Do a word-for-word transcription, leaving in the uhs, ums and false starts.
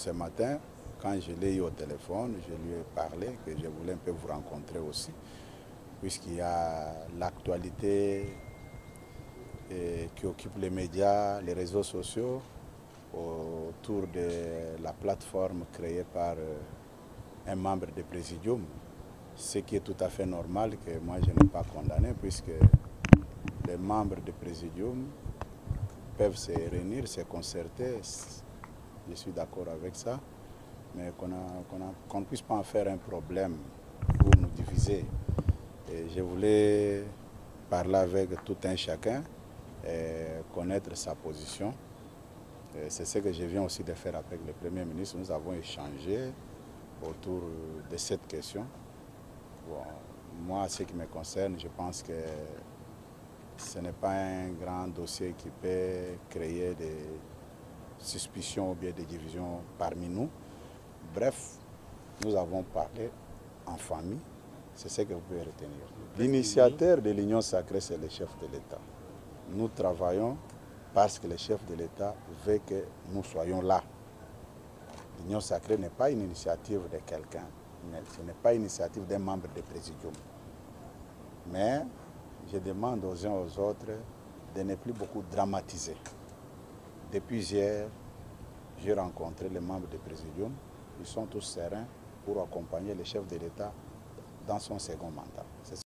ce matin, quand je l'ai eu au téléphone, je lui ai parlé que je voulais un peu vous rencontrer aussi, puisqu'il y a l'actualité qui occupe les médias, les réseaux sociaux, autour de la plateforme créée par un membre du Présidium, ce qui est tout à fait normal, que moi je n'ai pas condamné, puisque les membres du Présidium peuvent se réunir, se concerter, je suis d'accord avec ça, mais qu'on qu'on qu'on ne puisse pas en faire un problème pour nous diviser. Et je voulais parler avec tout un chacun et connaître sa position. C'est ce que je viens aussi de faire avec le Premier ministre. Nous avons échangé autour de cette question. Bon, moi, ce qui me concerne, je pense que ce n'est pas un grand dossier qui peut créer des suspicions ou bien des divisions parmi nous. Bref, nous avons parlé en famille, c'est ce que vous pouvez retenir. L'initiateur de l'Union sacrée, c'est le chef de l'État. Nous travaillons parce que le chef de l'État veut que nous soyons là. L'Union sacrée n'est pas une initiative de quelqu'un, ce n'est pas une initiative d'un membre du Présidium. Mais je demande aux uns et aux autres de ne plus beaucoup dramatiser. Depuis hier, j'ai rencontré les membres du Présidium. Ils sont tous sereins pour accompagner le chef de l'État dans son second mandat.